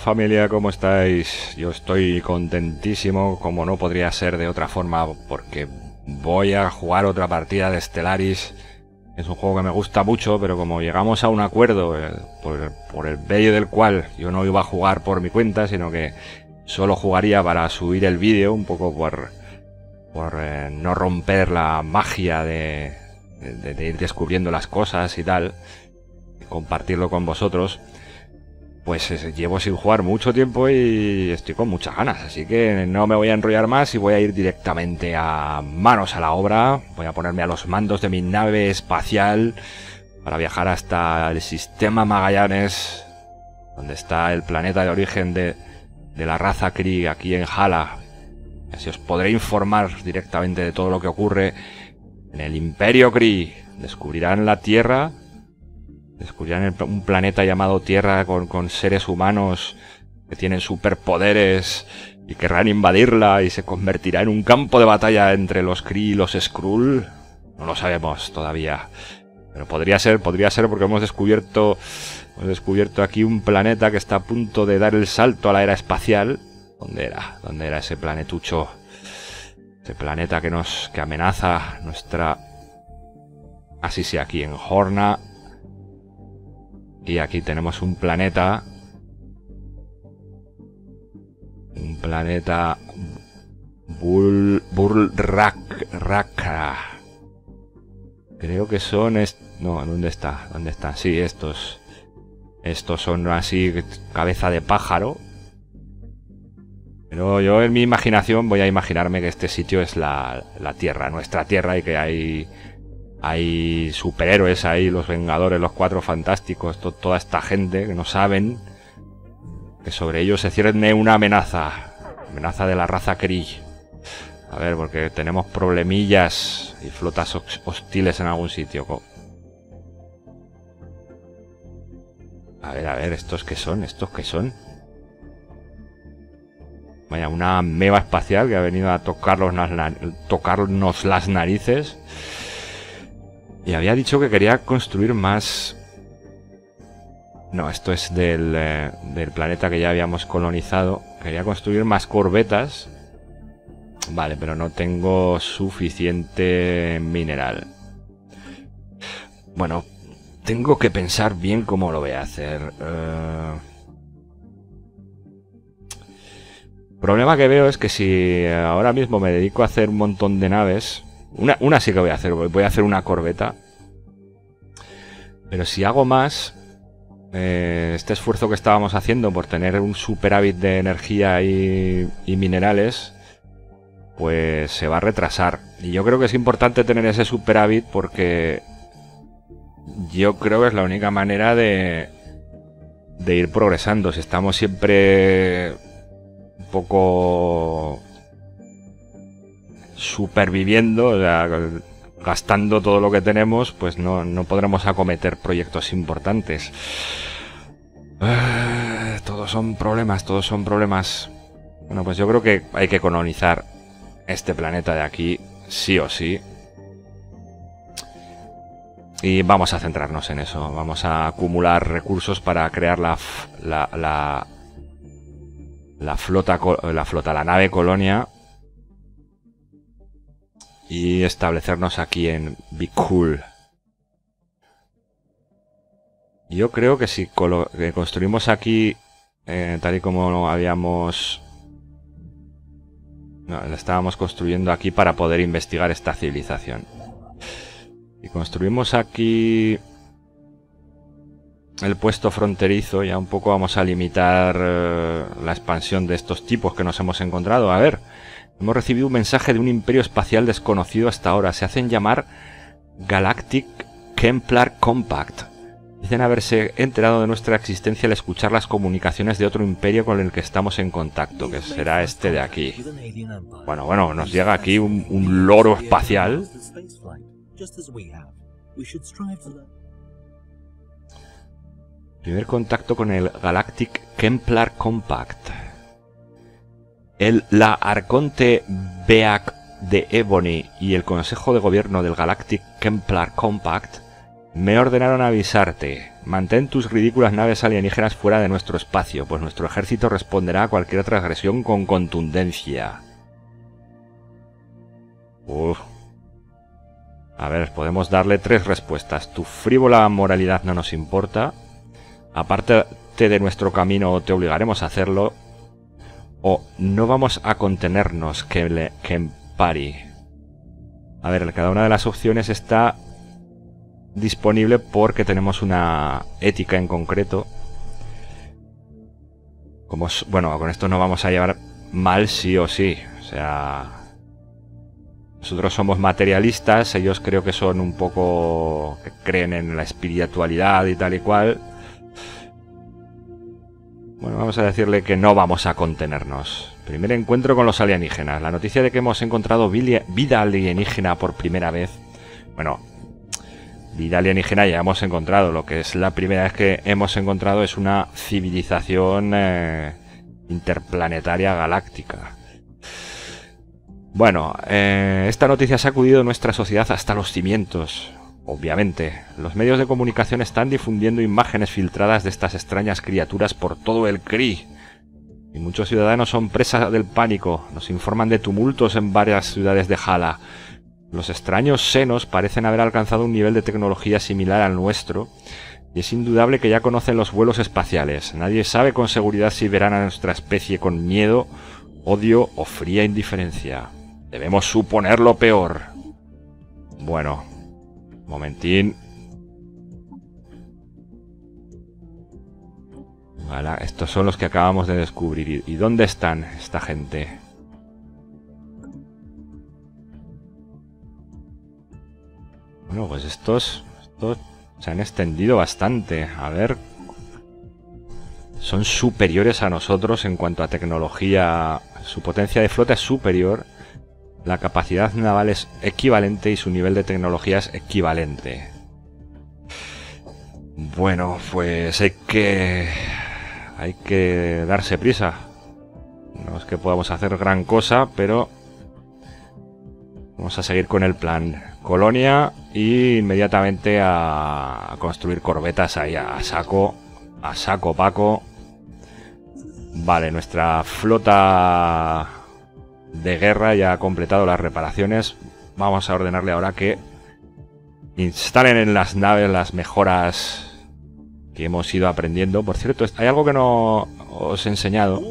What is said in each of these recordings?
familia, ¿cómo estáis? Yo estoy contentísimo, como no podría ser de otra forma, porque voy a jugar otra partida de Stellaris. Es un juego que me gusta mucho, pero como llegamos a un acuerdo por el medio del cual yo no iba a jugar por mi cuenta, sino que solo jugaría para subir el vídeo, un poco por no romper la magia de ir descubriendo las cosas y tal, y compartirlo con vosotros. Pues llevo sin jugar mucho tiempo y estoy con muchas ganas, así que no me voy a enrollar más y voy a ir directamente a manos a la obra. Voy a ponerme a los mandos de mi nave espacial para viajar hasta el sistema Magallanes, donde está el planeta de origen de la raza Kree, aquí en Hala. Así os podré informar directamente de todo lo que ocurre en el Imperio Kree. Descubrirán la Tierra. Descubrirán un planeta llamado Tierra con seres humanos que tienen superpoderes y querrán invadirla y se convertirá en un campo de batalla entre los Kree y los Skrull. No lo sabemos todavía. Pero podría ser porque hemos descubierto aquí un planeta que está a punto de dar el salto a la era espacial. ¿Dónde era ese planetucho? Ese planeta que amenaza nuestra... Así sí, aquí en Horna. Y aquí tenemos un planeta. Un planeta Burlraka. Creo que son... No, ¿dónde está? ¿Dónde están? Sí, estos son así, cabeza de pájaro. Pero yo en mi imaginación voy a imaginarme que este sitio es la Tierra, nuestra Tierra, y que hay superhéroes ahí, los Vengadores, los Cuatro Fantásticos, toda esta gente que no saben que sobre ellos se cierne una amenaza de la raza Kree. A ver, porque tenemos problemillas y flotas hostiles en algún sitio. A ver, ¿estos qué son? Vaya, una ameba espacial que ha venido a tocarnos las narices. Y había dicho que quería construir más... No, esto es del planeta que ya habíamos colonizado. Quería construir más corbetas. Vale, pero no tengo suficiente mineral. Bueno, tengo que pensar bien cómo lo voy a hacer. El problema que veo es que si ahora mismo me dedico a hacer un montón de naves... Una sí que voy a hacer una corbeta. Pero si hago más, este esfuerzo que estábamos haciendo por tener un superávit de energía y minerales, pues se va a retrasar. Y yo creo que es importante tener ese superávit porque yo creo que es la única manera de ir progresando. Si estamos siempre un poco... superviviendo, o sea, gastando todo lo que tenemos, pues no podremos acometer proyectos importantes. Todos son problemas. Bueno, pues yo creo que hay que colonizar este planeta de aquí, sí o sí. Y vamos a centrarnos en eso. Vamos a acumular recursos para crear la nave colonia. Y establecernos aquí en Bikul. Yo creo que si construimos aquí, tal y como habíamos... No, lo estábamos construyendo aquí para poder investigar esta civilización. Si construimos aquí el puesto fronterizo, ya un poco vamos a limitar la expansión de estos tipos que nos hemos encontrado. A ver... Hemos recibido un mensaje de un imperio espacial desconocido hasta ahora. Se hacen llamar Galactic Kemplar Compact. Dicen haberse enterado de nuestra existencia al escuchar las comunicaciones de otro imperio con el que estamos en contacto, que será este de aquí. Bueno, nos llega aquí un loro espacial. Primer contacto con el Galactic Kemplar Compact. La Arconte Beak de Ebony y el Consejo de Gobierno del Galactic Kemplar Compact me ordenaron avisarte. Mantén tus ridículas naves alienígenas fuera de nuestro espacio, pues nuestro ejército responderá a cualquier transgresión con contundencia. Uf. A ver, podemos darle 3 respuestas. Tu frívola moralidad no nos importa. Apártate de nuestro camino o te obligaremos a hacerlo. O no vamos a contenernos, Kempari. A ver, cada una de las opciones está disponible porque tenemos una ética en concreto. Bueno, con esto no vamos a llevar mal sí o sí. O sea, nosotros somos materialistas, ellos creo que son un poco... que creen en la espiritualidad y tal y cual. Bueno, vamos a decirle que no vamos a contenernos. Primer encuentro con los alienígenas. La noticia de que hemos encontrado vida alienígena por primera vez. Bueno, vida alienígena ya hemos encontrado. Lo que es la primera vez que hemos encontrado es una civilización interplanetaria galáctica. Bueno, esta noticia ha sacudido nuestra sociedad hasta los cimientos. Obviamente, los medios de comunicación están difundiendo imágenes filtradas de estas extrañas criaturas por todo el CRI. Y muchos ciudadanos son presas del pánico. Nos informan de tumultos en varias ciudades de Hala. Los extraños senos parecen haber alcanzado un nivel de tecnología similar al nuestro. Y es indudable que ya conocen los vuelos espaciales. Nadie sabe con seguridad si verán a nuestra especie con miedo, odio o fría indiferencia. Debemos suponer lo peor. Bueno, momentín. Vale, estos son los que acabamos de descubrir. ¿Y dónde están esta gente? Bueno, pues estos se han extendido bastante. A ver. Son superiores a nosotros en cuanto a tecnología. Su potencia de flota es superior. La capacidad naval es equivalente y su nivel de tecnología es equivalente. Bueno, pues hay que darse prisa. No es que podamos hacer gran cosa, pero vamos a seguir con el plan. Colonia y inmediatamente a construir corbetas ahí a saco Paco. Vale, nuestra flota de guerra ya ha completado las reparaciones. Vamos a ordenarle ahora que instalen en las naves las mejoras que hemos ido aprendiendo. Por cierto, hay algo que no os he enseñado.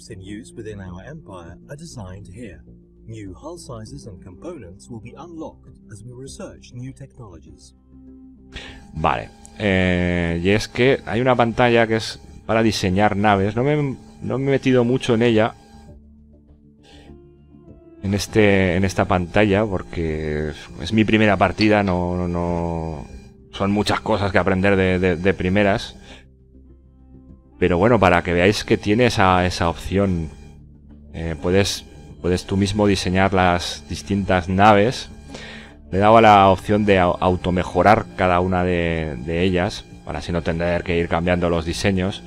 Vale, y es que hay una pantalla que es para diseñar naves. No me he metido mucho en ella, en esta pantalla, porque es mi primera partida. No son muchas cosas que aprender de primeras. Pero bueno, para que veáis que tiene esa opción, puedes tú mismo diseñar las distintas naves. Le he dado la opción de automejorar cada una de ellas, para así no tener que ir cambiando los diseños.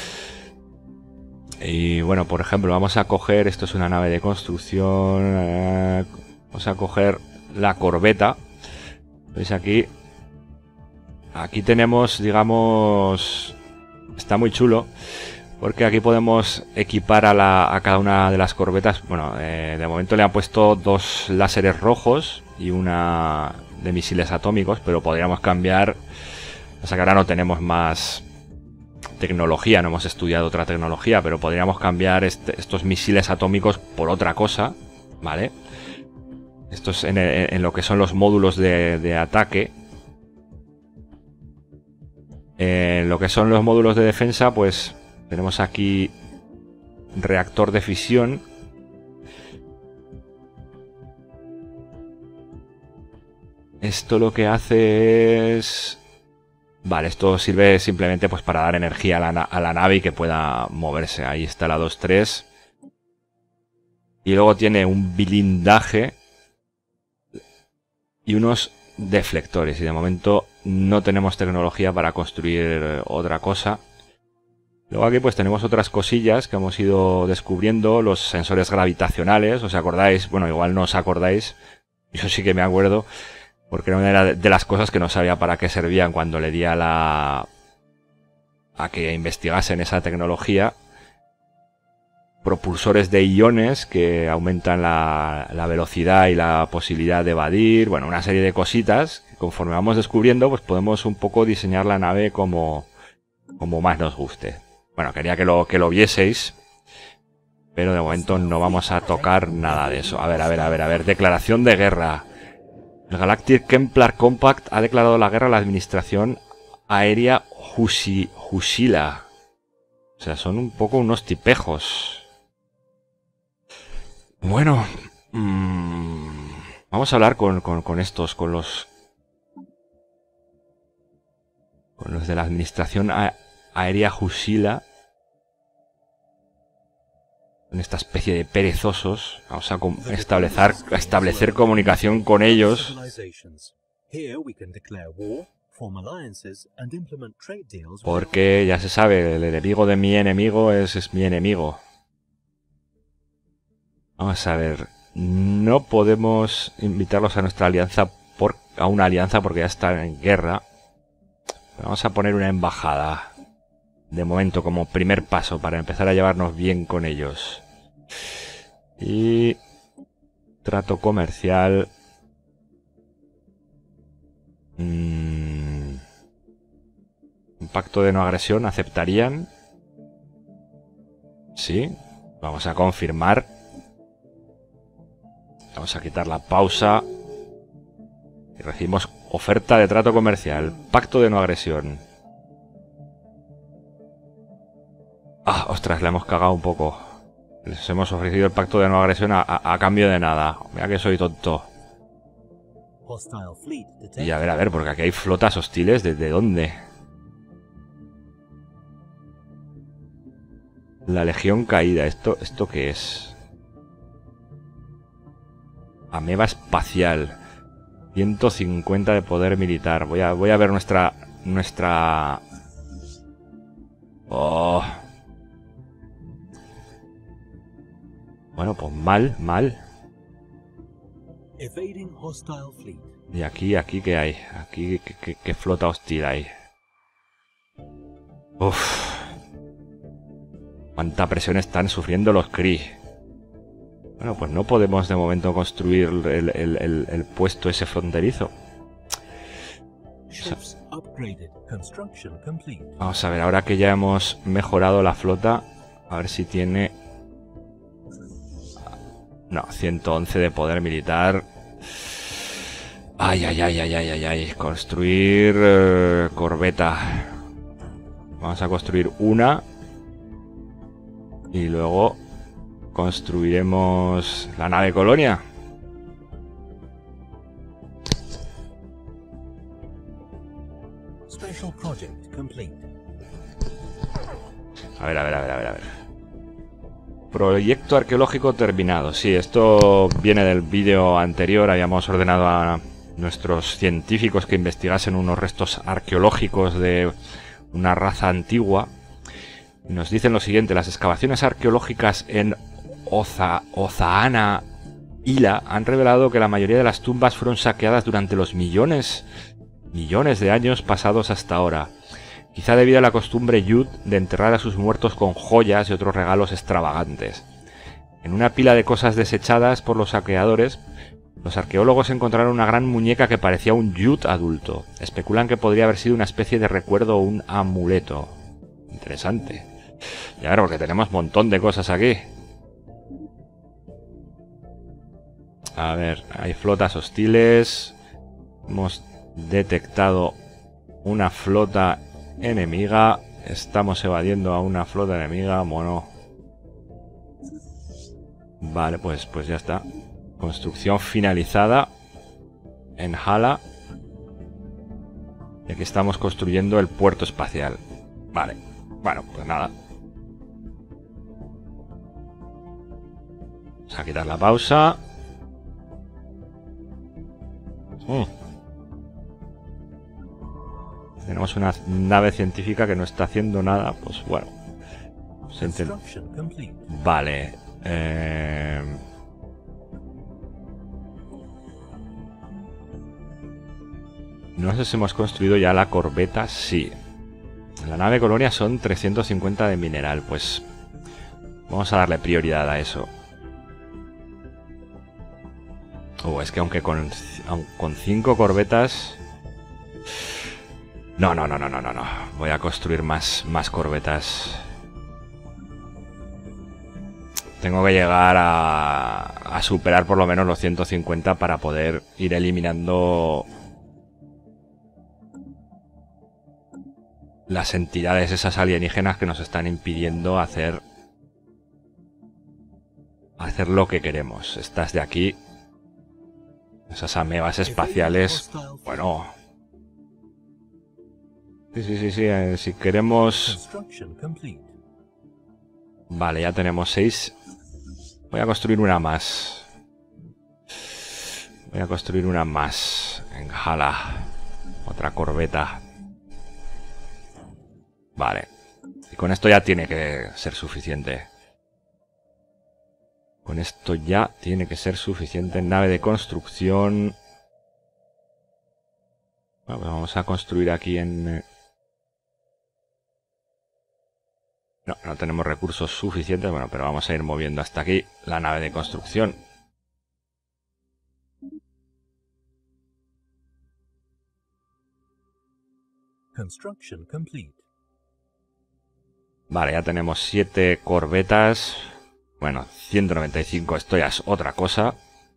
Y bueno, por ejemplo, vamos a coger, esto es una nave de construcción, vamos a coger la corbeta. ¿Veis aquí? Aquí tenemos, digamos, está muy chulo, porque aquí podemos equipar a cada una de las corbetas. Bueno, de momento le han puesto 2 láseres rojos y una de misiles atómicos, pero podríamos cambiar. O sea que ahora no tenemos más tecnología, no hemos estudiado otra tecnología, pero podríamos cambiar estos misiles atómicos por otra cosa, ¿vale? Esto es en lo que son los módulos de ataque. En lo que son los módulos de defensa, pues tenemos aquí reactor de fisión. Esto lo que hace es... Vale, esto sirve simplemente pues para dar energía a la nave y que pueda moverse. Ahí está la 2-3. Y luego tiene un blindaje y unos deflectores. Y de momento no tenemos tecnología para construir otra cosa. Luego aquí pues tenemos otras cosillas que hemos ido descubriendo. Los sensores gravitacionales, ¿os acordáis? Bueno, igual no os acordáis. Yo sí que me acuerdo, porque era una de las cosas que no sabía para qué servían cuando le di a la a que investigasen esa tecnología. Propulsores de iones que aumentan la velocidad y la posibilidad de evadir. Bueno, una serie de cositas que conforme vamos descubriendo, pues podemos un poco diseñar la nave como más nos guste. Bueno, quería que lo vieseis, pero de momento no vamos a tocar nada de eso. A ver. Declaración de guerra. El Galactic Kemplar Compact ha declarado la guerra a la administración aérea Husila. O sea, son un poco unos tipejos. Bueno, vamos a hablar con estos, con los de la administración aérea Husila. En esta especie de perezosos. Vamos a establecer comunicación con ellos. Porque ya se sabe, el enemigo de mi enemigo es mi enemigo. Vamos a ver. No podemos invitarlos a nuestra alianza, a una alianza porque ya están en guerra. Vamos a poner una embajada. De momento, como primer paso para empezar a llevarnos bien con ellos. Y trato comercial. Un pacto de no agresión, ¿aceptarían? Sí. Vamos a confirmar. Vamos a quitar la pausa. Y recibimos oferta de trato comercial. Pacto de no agresión. Ah, ostras, le hemos cagado un poco. Les hemos ofrecido el pacto de no agresión a cambio de nada. Mira que soy tonto. Y a ver, porque aquí hay flotas hostiles. ¿Desde dónde? La Legión Caída. ¿Esto qué es? Ameba espacial. 150 de poder militar. Voy a ver nuestra... Oh... Bueno, pues mal. Y aquí ¿qué hay? Aquí, ¿qué flota hostil hay? Uff. Cuánta presión están sufriendo los Kree. Bueno, pues no podemos de momento construir el puesto ese fronterizo. Vamos a ver, ahora que ya hemos mejorado la flota, a ver si tiene... No, 111 de poder militar. Ay. Construir corbeta. Vamos a construir una. Y luego construiremos la nave colonia. A ver. Proyecto arqueológico terminado. Sí, esto viene del vídeo anterior. Habíamos ordenado a nuestros científicos que investigasen unos restos arqueológicos de una raza antigua. Y nos dicen lo siguiente: las excavaciones arqueológicas en Ozaana Ila han revelado que la mayoría de las tumbas fueron saqueadas durante los millones de años pasados hasta ahora. Quizá debido a la costumbre Yud de enterrar a sus muertos con joyas y otros regalos extravagantes. En una pila de cosas desechadas por los saqueadores, los arqueólogos encontraron una gran muñeca que parecía un Yud adulto. Especulan que podría haber sido una especie de recuerdo o un amuleto. Interesante. Y a ver, porque tenemos un montón de cosas aquí. A ver, hay flotas hostiles. Hemos detectado una flota enemiga. Estamos evadiendo a una flota enemiga. Bueno. Vale, pues ya está. Construcción finalizada en Hala. Y aquí estamos construyendo el puerto espacial. Vale. Bueno, pues nada. Vamos a quitar la pausa. Tenemos una nave científica que no está haciendo nada. Pues bueno. Vale. No sé si hemos construido ya la corbeta. Sí. La nave colonia son 350 de mineral. Pues vamos a darle prioridad a eso. Es que aunque con 5 corbetas... No. Voy a construir más corbetas. Tengo que llegar a superar por lo menos los 150 para poder ir eliminando las entidades esas alienígenas que nos están impidiendo hacer lo que queremos. Estas de aquí, esas amebas espaciales, bueno... Sí, si queremos... Vale, ya tenemos 6. Voy a construir una más. Venga, jala. Otra corbeta. Vale. Y con esto ya tiene que ser suficiente. Nave de construcción. Bueno, pues vamos a construir aquí en... No tenemos recursos suficientes, bueno, pero vamos a ir moviendo hasta aquí la nave de construcción. Vale, ya tenemos 7 corbetas. Bueno, 195, esto ya es otra cosa.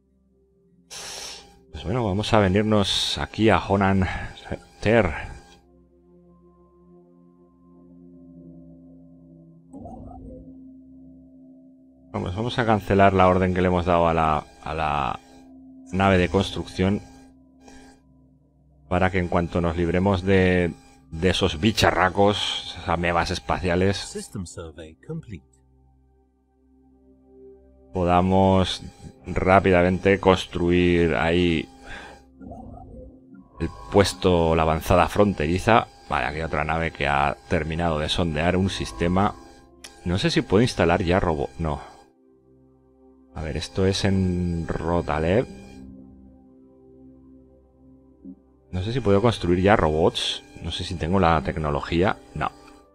Pues bueno, vamos a venirnos aquí a Honan Ter. Vamos a cancelar la orden que le hemos dado a la nave de construcción, para que en cuanto nos libremos de esos bicharracos, esas amebas espaciales, podamos rápidamente construir ahí el puesto, la avanzada fronteriza. Vale, aquí hay otra nave que ha terminado de sondear un sistema. No sé si puedo instalar ya robot. No. A ver, esto es en Rotalev. No sé si puedo construir ya robots. No sé si tengo la tecnología. No.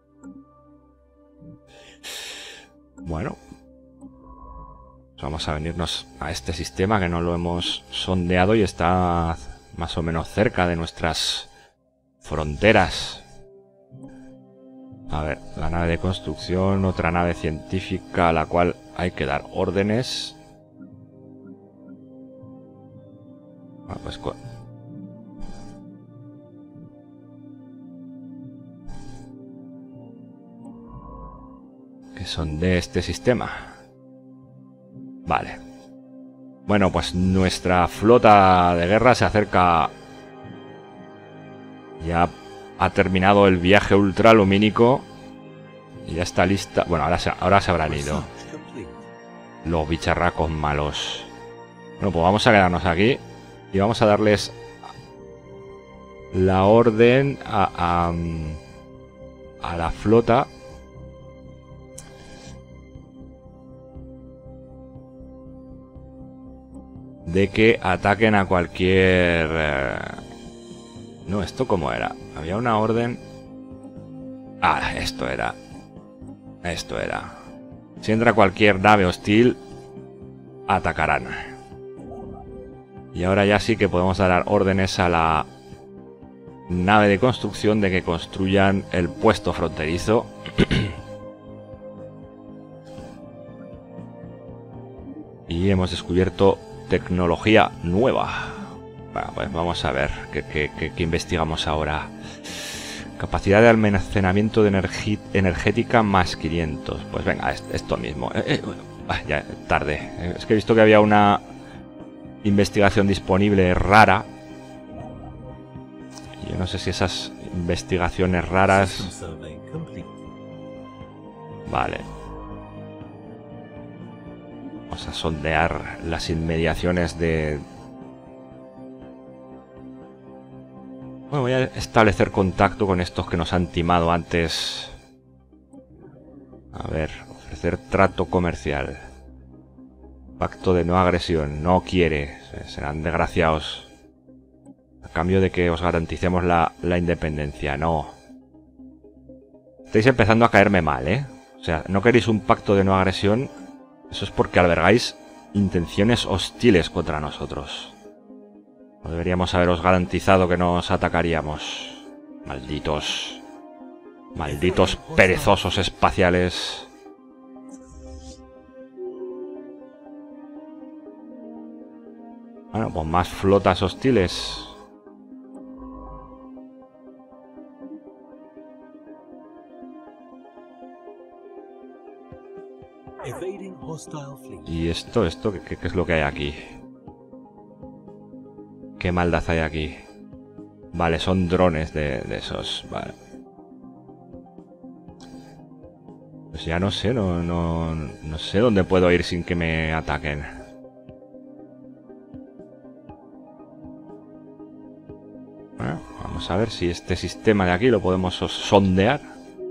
Bueno. Vamos a venirnos a este sistema que no lo hemos sondeado y está más o menos cerca de nuestras fronteras. A ver, la nave de construcción, otra nave científica a la cual hay que dar órdenes. Bueno, pues que son de este sistema. Vale. Bueno, pues nuestra flota de guerra se acerca. Ya ha terminado el viaje ultralumínico y ya está lista. Bueno, ahora se habrán ido los bicharracos malos. Bueno, pues vamos a quedarnos aquí y vamos a darles la orden a la flota de que ataquen a cualquier... No, ¿esto cómo era? Había una orden... Ah, esto era. Si entra cualquier nave hostil, atacarán. Y ahora ya sí que podemos dar órdenes a la nave de construcción de que construyan el puesto fronterizo. Y hemos descubierto tecnología nueva. Bueno, pues vamos a ver qué investigamos ahora. Capacidad de almacenamiento de energética más 500. Pues venga, esto mismo. Ya, tarde. Es que he visto que había una investigación disponible rara. Y yo no sé si esas investigaciones raras... Vale. Vamos a sondear las inmediaciones de... Bueno, voy a establecer contacto con estos que nos han timado antes. A ver, ofrecer trato comercial. Pacto de no agresión. No quiere. Serán desgraciados. A cambio de que os garanticemos la independencia. No. Estáis empezando a caerme mal, ¿eh? O sea, no queréis un pacto de no agresión. Eso es porque albergáis intenciones hostiles contra nosotros. No deberíamos haberos garantizado que no os atacaríamos. Malditos. Malditos perezosos espaciales. Bueno, pues más flotas hostiles. ¿Y esto? ¿Qué es lo que hay aquí? ¿Qué maldad hay aquí? Vale, son drones de esos. Vale. Pues ya no sé, no sé dónde puedo ir sin que me ataquen. Bueno, vamos a ver si este sistema de aquí lo podemos sondear.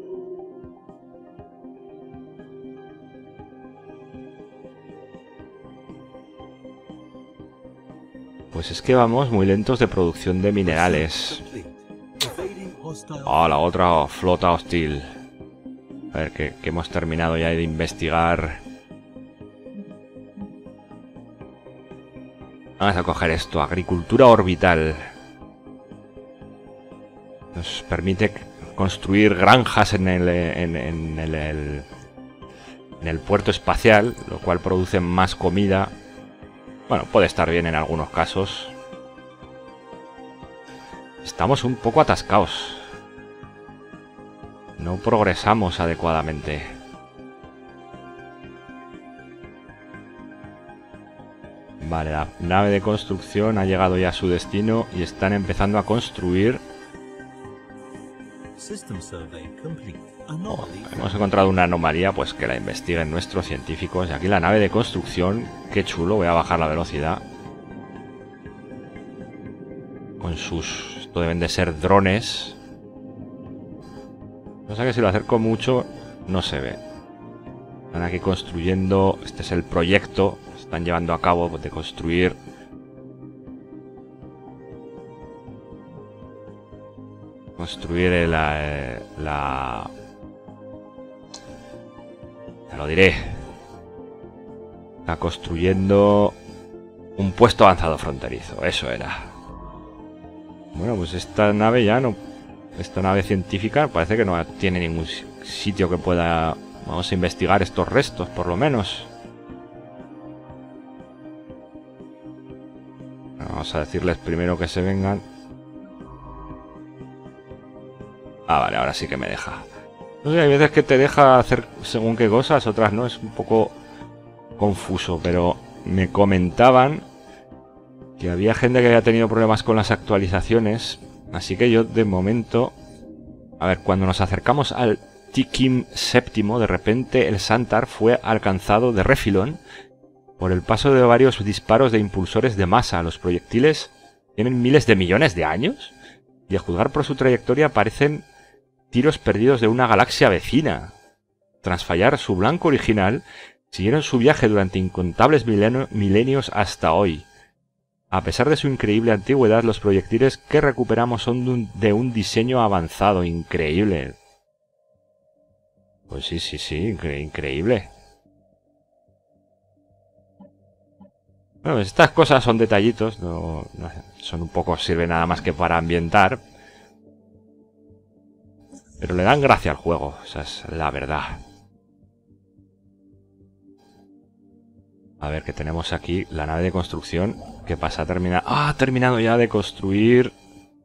Pues es que vamos muy lentos de producción de minerales. Ah, la otra flota hostil. A ver, que hemos terminado ya de investigar. Vamos a coger esto, agricultura orbital. Nos permite construir granjas en el puerto espacial, lo cual produce más comida. Bueno, puede estar bien en algunos casos. Estamos un poco atascados. No progresamos adecuadamente. Vale, la nave de construcción ha llegado ya a su destino y están empezando a construir. Hemos encontrado una anomalía, pues que la investiguen nuestros científicos. Y aquí la nave de construcción, qué chulo, voy a bajar la velocidad. Con sus... Esto deben de ser drones. No sé que si lo acerco mucho no se ve. Están aquí construyendo, este es el proyecto, están llevando a cabo de construir ya lo diré. Está construyendo un puesto avanzado fronterizo, eso era. Bueno, pues esta nave ya no... Esta nave científica parece que no tiene ningún sitio que pueda... Vamos a investigar estos restos, por lo menos. Vamos a decirles primero que se vengan. Ah, vale, ahora sí que me deja. No sé, hay veces que te deja hacer según qué cosas, otras no. Es un poco confuso, pero me comentaban que había gente que había tenido problemas con las actualizaciones. Así que yo, de momento... A ver, cuando nos acercamos al Tikim VII, de repente el Xantar fue alcanzado de refilón por el paso de varios disparos de impulsores de masa. Los proyectiles tienen miles de millones de años y a juzgar por su trayectoria parecen tiros perdidos de una galaxia vecina. Tras fallar su blanco original, siguieron su viaje durante incontables milenios hasta hoy. A pesar de su increíble antigüedad, los proyectiles que recuperamos son de un diseño avanzado, increíble. Pues sí, increíble. Bueno, pues estas cosas son detallitos, no son un poco, sirven nada más que para ambientar. Pero le dan gracia al juego, esa es la verdad. A ver, que tenemos aquí la nave de construcción. ¿Qué pasa? Ha terminado ya de construir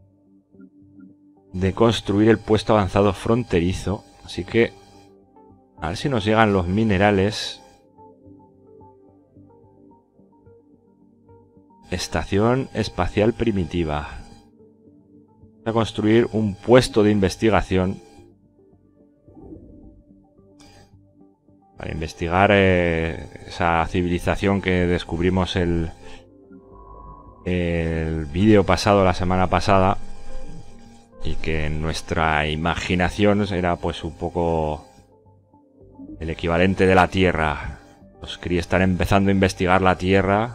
el puesto avanzado fronterizo. Así que a ver si nos llegan los minerales. Estación espacial primitiva. Vamos a construir un puesto de investigación para investigar esa civilización que descubrimos el vídeo pasado, la semana pasada, y que en nuestra imaginación era pues un poco el equivalente de la Tierra. Los Kree están empezando a investigar la Tierra.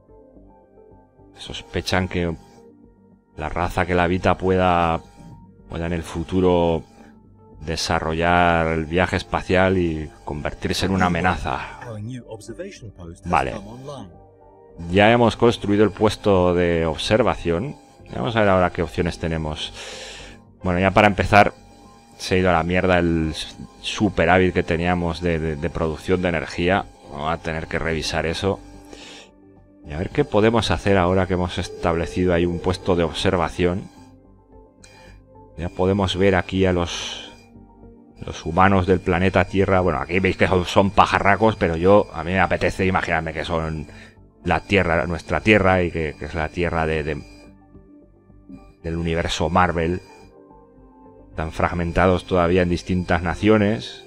Sospechan que la raza que la habita pueda pueda en el futuro desarrollar el viaje espacial y convertirse en una amenaza. Vale. Ya hemos construido el puesto de observación. Vamos a ver ahora qué opciones tenemos. Bueno, ya para empezar, se ha ido a la mierda el superávit que teníamos de producción de energía. Vamos a tener que revisar eso. Y a ver qué podemos hacer ahora que hemos establecido ahí un puesto de observación. Ya podemos ver aquí a los humanos del planeta Tierra. Bueno, aquí veis que son pajarracos, pero a mí me apetece imaginarme que son la Tierra, nuestra Tierra, y que es la Tierra del universo Marvel. Están fragmentados todavía en distintas naciones.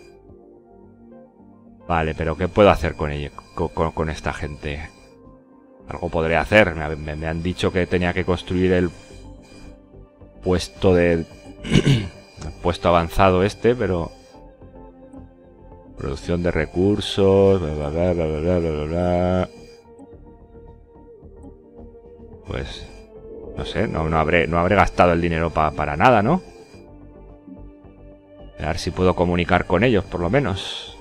Vale, pero ¿qué puedo hacer con ello, con esta gente? Algo podré hacer. Me han dicho que tenía que construir el puesto el puesto avanzado pero producción de recursos, bla, bla, bla, bla, bla, bla, bla. Pues no sé, no habré gastado el dinero para nada, ¿no? A ver si puedo comunicar con ellos, por lo menos.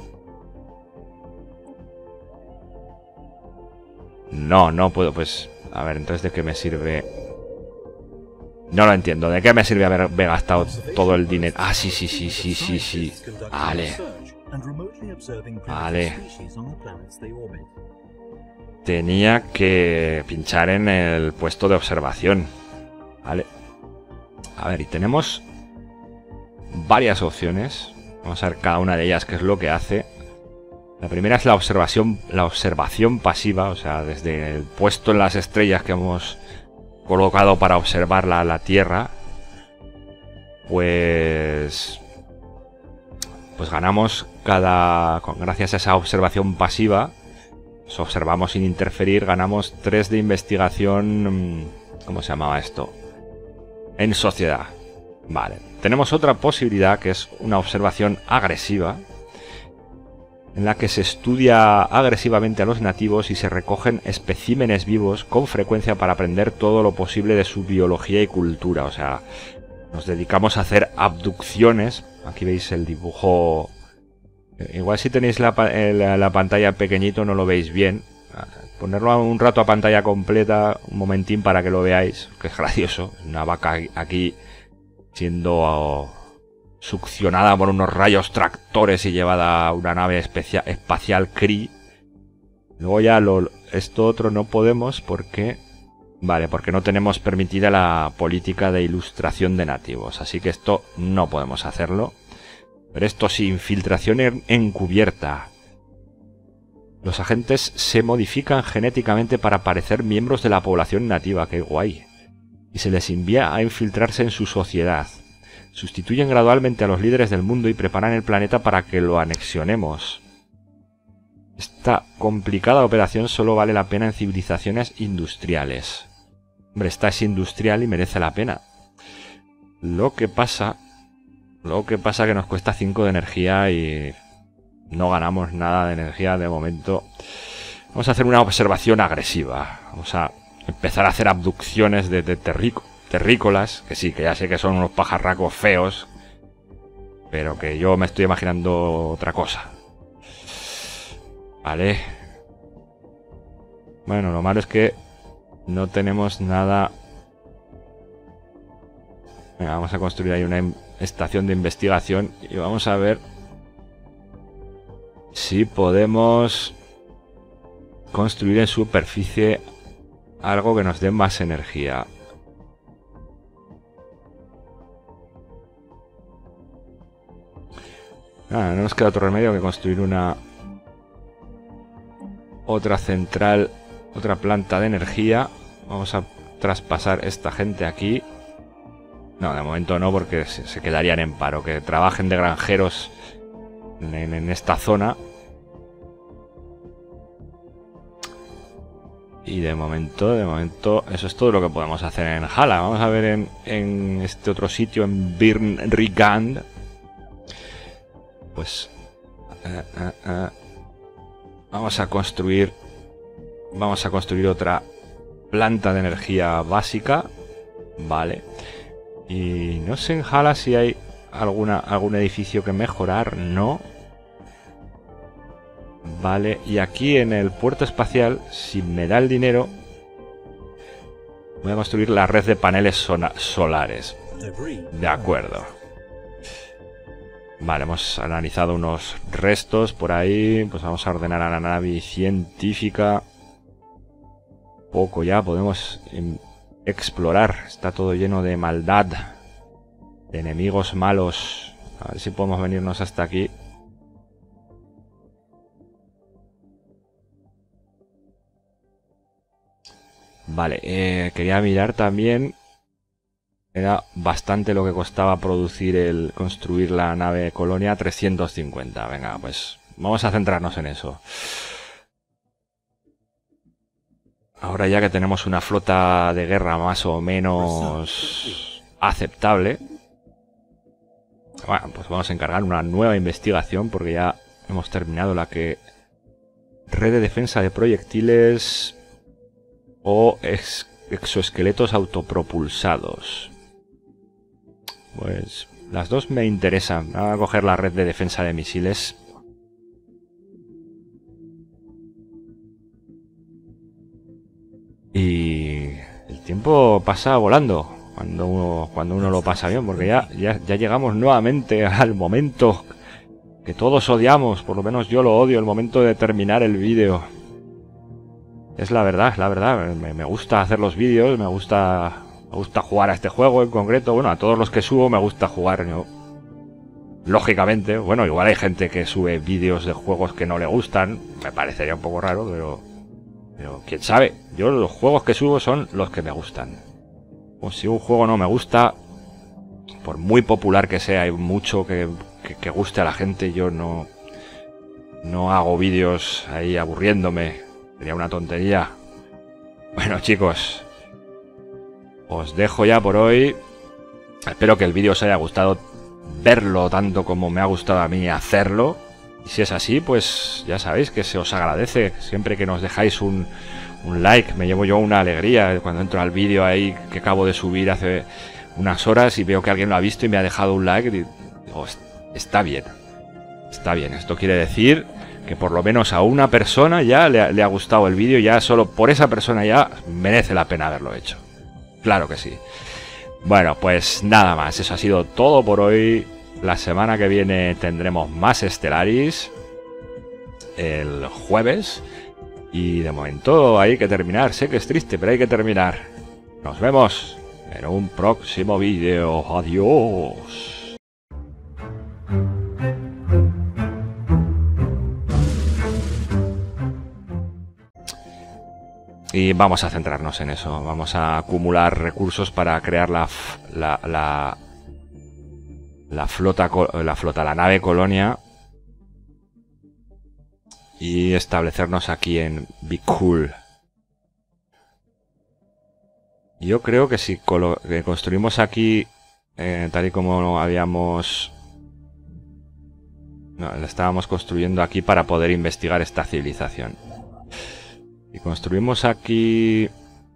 No puedo, pues... A ver, entonces, ¿de qué me sirve? No lo entiendo. ¿De qué me sirve haber gastado todo el dinero? Ah, sí. Vale. Vale. Tenía que pinchar en el puesto de observación. Vale. A ver, y tenemos varias opciones. Vamos a ver cada una de ellas qué es lo que hace. La primera es la observación pasiva, o sea, desde el puesto en las estrellas que hemos colocado para observar la Tierra, pues ganamos gracias a esa observación pasiva, pues observamos sin interferir, ganamos 3 de investigación. ¿Cómo se llamaba esto? En sociedad. Vale. Tenemos otra posibilidad que es una observación agresiva, en la que se estudia agresivamente a los nativos y se recogen especímenes vivos con frecuencia para aprender todo lo posible de su biología y cultura. O sea, nos dedicamos a hacer abducciones. Aquí veis el dibujo. Igual si tenéis la pantalla pequeñito no lo veis bien. Ponerlo un rato a pantalla completa, un momentín para que lo veáis, que es gracioso. Una vaca aquí siendo succionada por unos rayos tractores y llevada a una nave espacial Kree. Luego ya esto otro no podemos porque... Vale, porque no tenemos permitida la política de ilustración de nativos. Así que esto no podemos hacerlo. Pero esto sí, infiltración encubierta. Los agentes se modifican genéticamente para parecer miembros de la población nativa. ¡Qué guay! Y se les envía a infiltrarse en su sociedad. Sustituyen gradualmente a los líderes del mundo y preparan el planeta para que lo anexionemos. Esta complicada operación solo vale la pena en civilizaciones industriales. Hombre, esta es industrial y merece la pena. Lo que pasa que nos cuesta 5 de energía y no ganamos nada de energía de momento. Vamos a hacer una observación agresiva. Vamos a empezar a hacer abducciones de terrícolas, que sí, que ya sé que son unos pajarracos feos, pero que yo me estoy imaginando otra cosa. Vale. Bueno, lo malo es que no tenemos nada. Venga, vamos a construir ahí una estación de investigación y vamos a ver si podemos construir en superficie algo que nos dé más energía. No nos queda otro remedio que construir otra central, otra planta de energía. Vamos a traspasar esta gente aquí. No, de momento no, porque se quedarían en paro. Que trabajen de granjeros en esta zona. Y de momento, eso es todo lo que podemos hacer en Hala. Vamos a ver en este otro sitio, en Birnrigand. Pues vamos a construir otra planta de energía básica. Vale. Y no sé en Hala si hay algún edificio que mejorar. No. Vale, y aquí en el puerto espacial, si me da el dinero, voy a construir la red de paneles solares. De acuerdo. Vale, hemos analizado unos restos por ahí. Pues vamos a ordenar a la nave científica. Poco ya podemos explorar. Está todo lleno de maldad, de enemigos malos. A ver si podemos venirnos hasta aquí. Vale, quería mirar también. Era bastante lo que costaba construir la nave Colonia, 350. Venga, pues vamos a centrarnos en eso. Ahora ya que tenemos una flota de guerra más o menos aceptable, bueno, pues vamos a encargar una nueva investigación porque ya hemos terminado la que... Red de defensa de proyectiles o exoesqueletos autopropulsados. Pues las dos me interesan. Voy a coger la red de defensa de misiles. Y el tiempo pasa volando cuando uno lo pasa bien, porque ya llegamos nuevamente al momento que todos odiamos, por lo menos yo lo odio, el momento de terminar el vídeo. Es la verdad, me gusta hacer los vídeos, me gusta jugar a este juego en concreto. Bueno, a todos los que subo me gusta jugar, ¿no? Lógicamente, bueno, igual hay gente que sube vídeos de juegos que no le gustan, me parecería un poco raro, pero quién sabe. Yo los juegos que subo son los que me gustan. O si un juego no me gusta, por muy popular que sea, hay mucho que guste a la gente, yo no hago vídeos ahí aburriéndome. Sería una tontería. Bueno, chicos, os dejo ya por hoy. Espero que el vídeo os haya gustado verlo tanto como me ha gustado a mí hacerlo. Y si es así, pues ya sabéis que se os agradece. Siempre que nos dejáis un like, me llevo yo una alegría cuando entro al vídeo ahí que acabo de subir hace unas horas y veo que alguien lo ha visto y me ha dejado un like. Y digo, está bien. Está bien. Esto quiere decir que por lo menos a una persona ya le ha gustado el vídeo. Ya solo por esa persona ya merece la pena haberlo hecho. Claro que sí. Bueno, pues nada más. Eso ha sido todo por hoy. La semana que viene tendremos más Stellaris. El jueves. Y de momento hay que terminar. Sé que es triste, pero hay que terminar. Nos vemos en un próximo vídeo. Adiós. Y vamos a centrarnos en eso. Vamos a acumular recursos para crear la nave Colonia. Y establecernos aquí en Bikul. Yo creo que si construimos aquí, tal y como habíamos... No, la estábamos construyendo aquí para poder investigar esta civilización. Y construimos aquí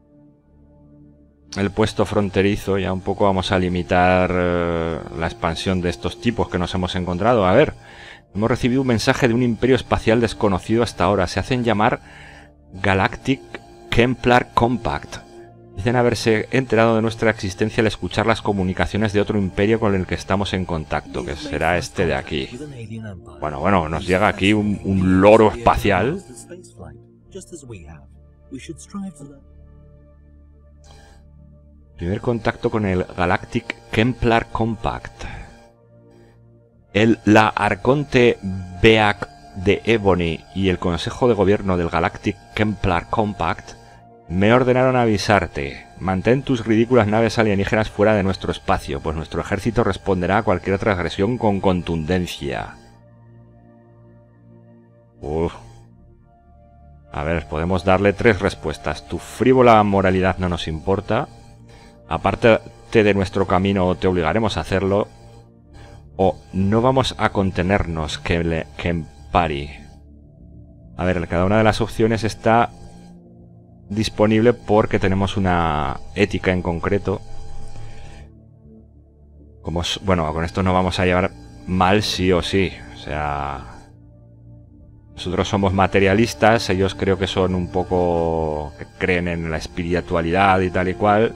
el puesto fronterizo, ya un poco vamos a limitar la expansión de estos tipos que nos hemos encontrado. A ver, hemos recibido un mensaje de un imperio espacial desconocido hasta ahora. Se hacen llamar Galactic Kemplar Compact. Dicen haberse enterado de nuestra existencia al escuchar las comunicaciones de otro imperio con el que estamos en contacto, que será este de aquí. Bueno, nos llega aquí un loro espacial. Primer contacto con el Galactic Kemplar Compact. La Arconte Beak de Ebony y el Consejo de Gobierno del Galactic Kemplar Compact me ordenaron avisarte. Mantén tus ridículas naves alienígenas fuera de nuestro espacio, pues nuestro ejército responderá a cualquier transgresión con contundencia. A ver, podemos darle 3 respuestas. Tu frívola moralidad no nos importa. Apártate de nuestro camino o te obligaremos a hacerlo. O no vamos a contenernos, Kempari. A ver, cada una de las opciones está disponible porque tenemos una ética en concreto. Bueno, con esto nos vamos a llevar mal sí o sí. O sea, nosotros somos materialistas, ellos creo que son un poco... que creen en la espiritualidad y tal y cual.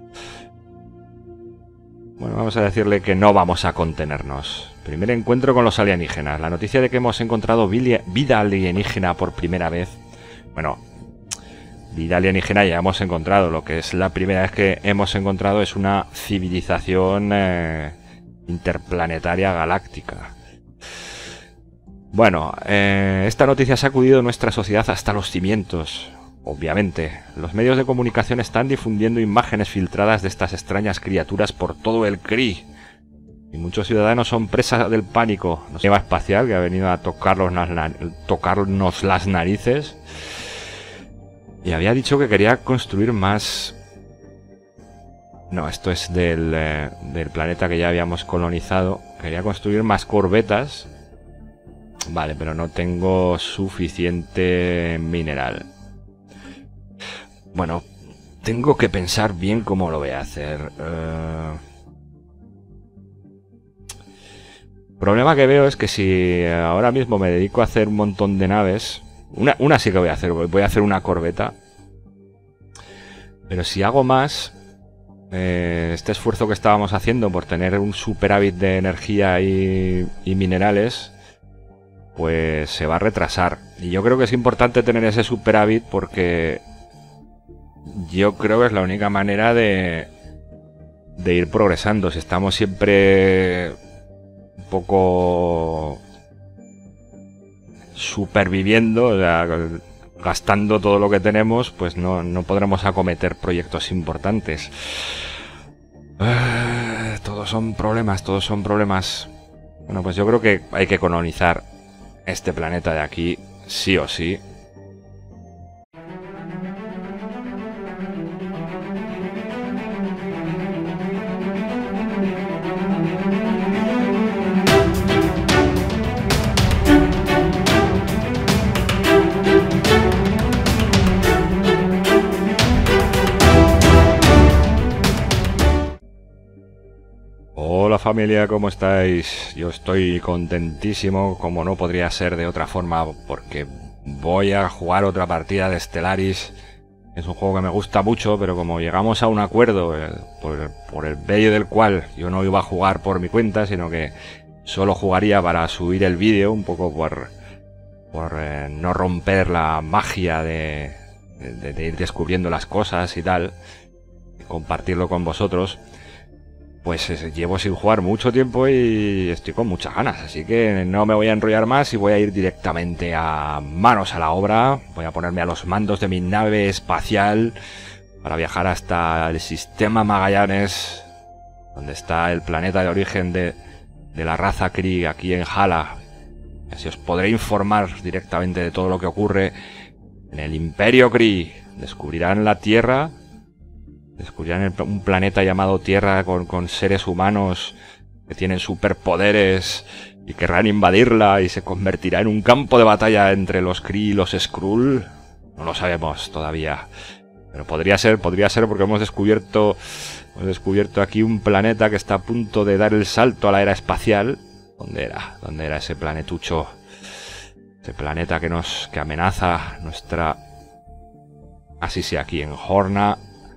Bueno, vamos a decirle que no vamos a contenernos. Primer encuentro con los alienígenas. La noticia de que hemos encontrado vida alienígena por primera vez. Bueno, vida alienígena ya hemos encontrado. Lo que es la primera vez que hemos encontrado es una civilización interplanetaria galáctica. Bueno, esta noticia ha sacudido nuestra sociedad hasta los cimientos. Obviamente, los medios de comunicación están difundiendo imágenes filtradas de estas extrañas criaturas por todo el CRI. Y muchos ciudadanos son presas del pánico. Una nave espacial que ha venido a tocarnos las narices. Y había dicho que quería construir más... No, esto es del planeta que ya habíamos colonizado. Quería construir más corbetas. Vale, pero no tengo suficiente mineral. Bueno, tengo que pensar bien cómo lo voy a hacer. El problema que veo es que si ahora mismo me dedico a hacer un montón de naves... Una sí que voy a hacer. Voy a hacer una corbeta. Pero si hago más... este esfuerzo que estábamos haciendo por tener un superávit de energía y minerales... pues se va a retrasar. Y yo creo que es importante tener ese superávit porque... yo creo que es la única manera de ir progresando. Si estamos siempre un poco superviviendo, o sea, gastando todo lo que tenemos, pues no podremos acometer proyectos importantes. Todos son problemas, todos son problemas. Bueno, pues yo creo que hay que colonizar este planeta de aquí, sí o sí. Hola familia, ¿cómo estáis? Yo estoy contentísimo, como no podría ser de otra forma, porque voy a jugar otra partida de Stellaris. Es un juego que me gusta mucho, pero como llegamos a un acuerdo por el medio del cual yo no iba a jugar por mi cuenta, sino que solo jugaría para subir el vídeo, un poco por no romper la magia de ir descubriendo las cosas y tal, y compartirlo con vosotros. Pues llevo sin jugar mucho tiempo y estoy con muchas ganas, así que no me voy a enrollar más y voy a ir directamente a manos a la obra. Voy a ponerme a los mandos de mi nave espacial para viajar hasta el sistema Magallanes, donde está el planeta de origen de la raza Kree, aquí en Hala. Así os podré informar directamente de todo lo que ocurre en el Imperio Kree. Descubrirán la Tierra... descubrirán un planeta llamado Tierra con seres humanos que tienen superpoderes y querrán invadirla y se convertirá en un campo de batalla entre los Kree y los Skrull. No lo sabemos todavía. Pero podría ser porque hemos descubierto aquí un planeta que está a punto de dar el salto a la era espacial. ¿Dónde era? ¿Dónde era ese planetucho? Ese planeta que amenaza nuestra... Así sí, aquí en Horna.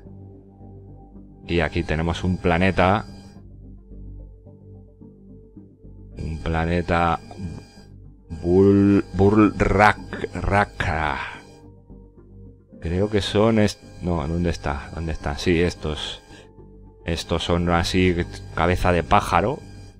Y aquí tenemos un planeta. Un planeta... Burlraka. Creo que son... No, ¿dónde está? ¿Dónde están? Sí, estos son así, cabeza de pájaro.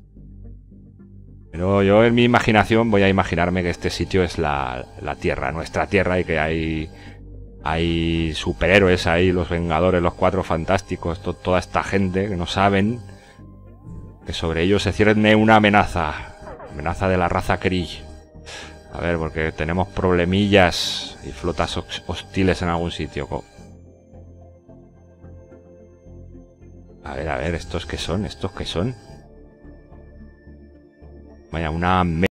Pero yo en mi imaginación voy a imaginarme que este sitio es la Tierra, nuestra Tierra, y que hay superhéroes ahí, los Vengadores, los Cuatro Fantásticos, toda esta gente que no saben que sobre ellos se cierne una amenaza de la raza Kree. A ver, porque tenemos problemillas y flotas hostiles en algún sitio. A ver, ¿estos qué son? ¿Estos qué son? Vaya, una